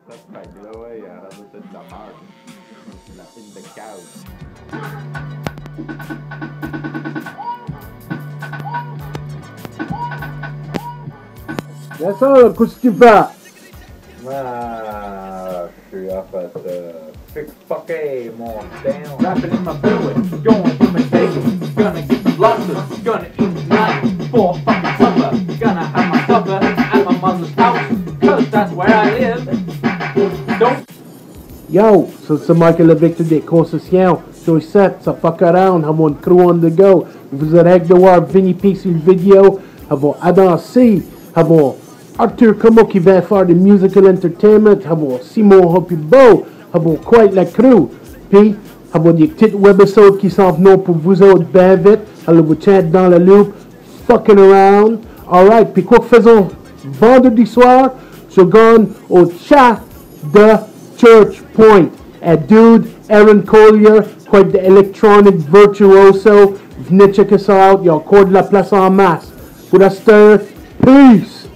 Fait que là, ouais, il a rajouté de la merde. La fine de cave. Yes, sir. Qu'est-ce que tu fais? Ah, je suis off at fix fucké, mon down. Rapping in my belly, going to my daily. Gonna get the losses, gonna eat tonight for fucking supper. Gonna have my supper at my mother's house, cause that's where I live. Don't. Yo, so c'est Michael le Victor des concessions. Sur 7, ça fuck around, have one crew on the go. Vous avez de voir VINNY P sur le vidéo. Have Adam C. Have Arthur Como qui va faire du musical entertainment. Have Simon Hopibo. Have quite la crew. Puis, have des petites webisodes qui s'en venant pour vous autres bien vite. Alors vous êtes dans la loop, fucking around. Alright, puis quoi que faisons vendredi soir? Je gagne au chat de Church Point. A dude, Aaron Collier, quite the electronic virtuoso. Venez checker ça out, il y a encore de la place en masse. Pour la stir, peace!